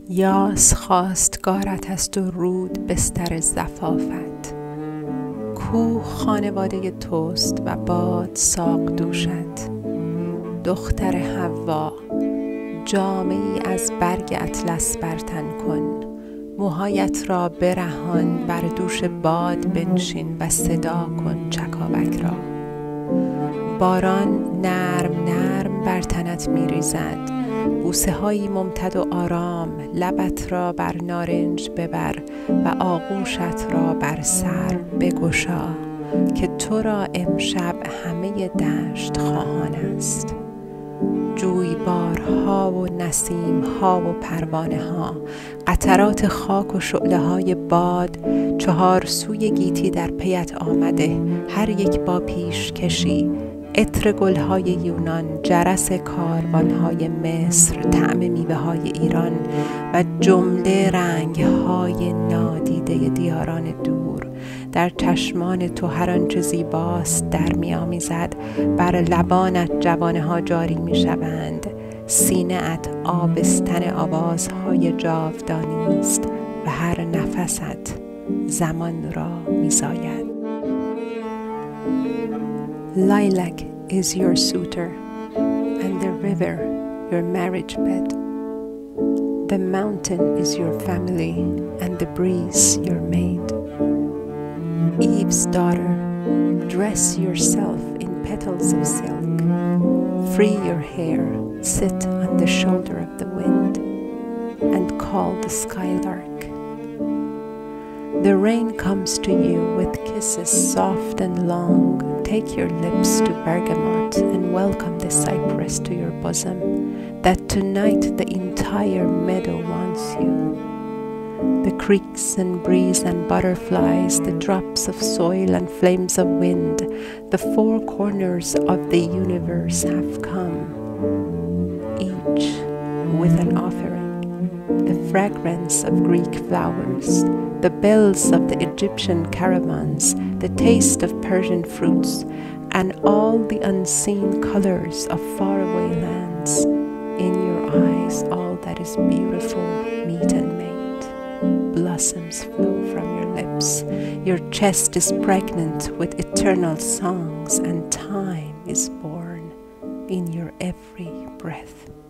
یاس خواستگارت است و رود بستر زفافت. کوه خانواده توست و باد ساق دوشت. دختر حوا، جامه ای از برگ اطلس برتن کن. موهایت را برهان، بر دوش باد بنشین و صدا کن چکاوک را. باران نرم نرم بر تنت می ریزد. بوسه هایی ممتد و آرام، لبت را بر نارنج ببر و آغوشت را بر سر بگشا که تو را امشب همه دشت خواهان است. جویبارها و نسیمها و پروانه ها، قطرات خاک و شعله های باد، چهار سوی گیتی در پیت آمده، هر یک با پیش کشی. عطر گلهای یونان، جرس کاروانهای مصر، طعم میوه های ایران و جمله رنگهای نادیده دیاران دور. در چشمان تو هر آنچه زیباست در می‌آمیزد. بر لبانت جوانه ها جاری می شوند. سینه ات آبستن آوازهای جاودانی است و هر نفست زمان را می‌زاید. Lilac is your suitor, and the river your marriage bed. The mountain is your family, and the breeze your maid. Eve's daughter, dress yourself in petals of silk. Free your hair, sit on the shoulder of the wind, and call the skylark. The rain comes to you with kisses soft and long. Take your lips to bergamot and welcome the cypress to your bosom, that tonight the entire meadow wants you. The creeks and breeze and butterflies, the drops of soil and flames of wind, the four corners of the universe have come, each with an offering. The fragrance of Greek flowers, the bells of the Egyptian caravans, the taste of Persian fruits, and all the unseen colors of faraway lands. In your eyes all that is beautiful meet and mate. Blossoms flow from your lips. Your chest is pregnant with eternal songs, and time is born in your every breath.